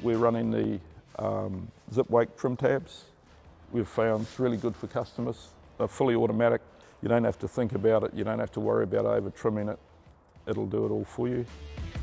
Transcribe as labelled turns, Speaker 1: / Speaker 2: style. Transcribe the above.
Speaker 1: we're running the zip wake trim tabs. We've found it's really good for customers. They're fully automatic. You don't have to think about it. You don't have to worry about over trimming it. It'll do it all for you.